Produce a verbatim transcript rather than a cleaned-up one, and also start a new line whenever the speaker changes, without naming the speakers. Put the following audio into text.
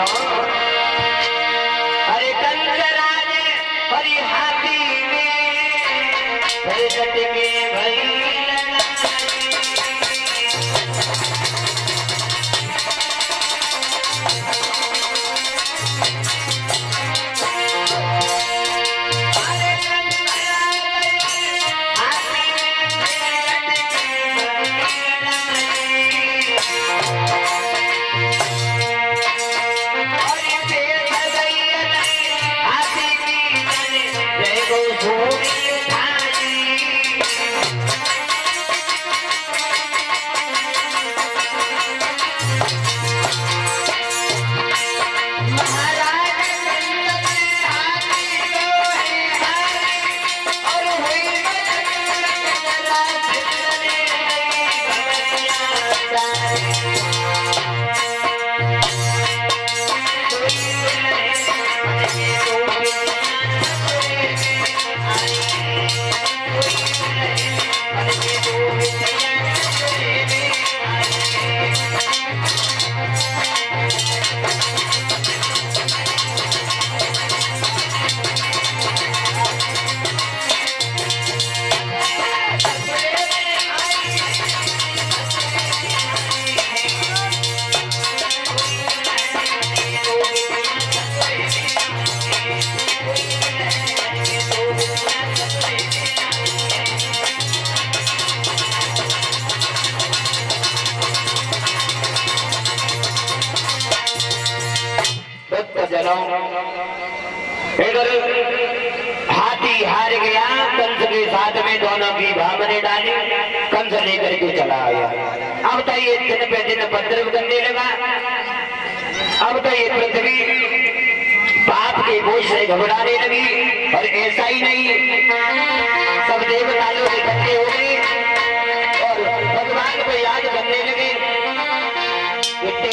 सुनो अरे कंसराज हरि हाथी में प्रकट के भई हाथी हार गया कंस के साथ में दोनों की भावने डाली कंस लेकर के चला आया। अब तो ये दिन पे दिन उपद्रव करने लगा। अब तो ये पृथ्वी पाप के बोझ से घबराने लगी। और ऐसा ही नहीं सब देवता लोग इकट्ठे हो गए और भगवान को याद करने लगे।